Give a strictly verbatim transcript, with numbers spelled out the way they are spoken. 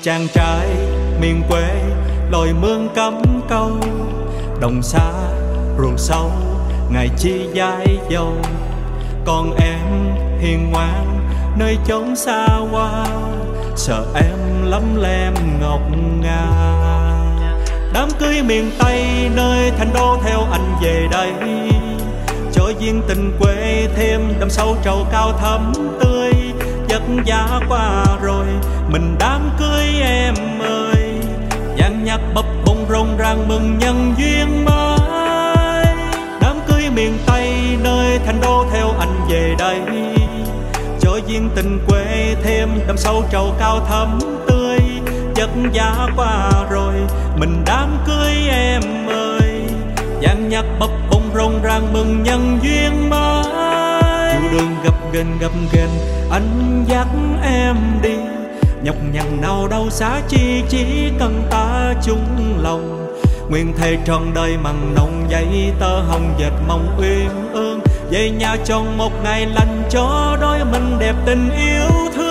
chàng trai miền quê lội mương cắm câu, đồng xa ruộng sâu ngày chi dãi dầu. Còn em hiền ngoan nơi chốn xa hoa, sợ em lắm lem ngọc ngà. Đám cưới miền Tây nơi thành đô theo anh về đây, cho duyên tình quê thêm đậm sâu trầu cao thắm tươi. Vất vả qua rồi mình đám cưới em ơi, dàn nhạc bập bùng rộn ràng mừng nhân duyên mới. Đám cưới miền Tây nơi thành đô theo anh về đây, cho duyên tình quê thêm đậm sâu trầu cao thắm tươi. Vất vả qua rồi mình đám cưới em ơi, dàn nhạc bập bùng rộn ràng mừng nhân duyên mới. Dù đường gập ghềnh gập ghềnh anh dắt em đi, nhọc nhằn nào đâu xa chi, chỉ cần ta chung lòng. Nguyện thề trọn đời mặn nồng dây tơ hồng dệt mong uyên ương, về nhà tròn một ngày lành cho đôi mình đẹp tình yêu thương.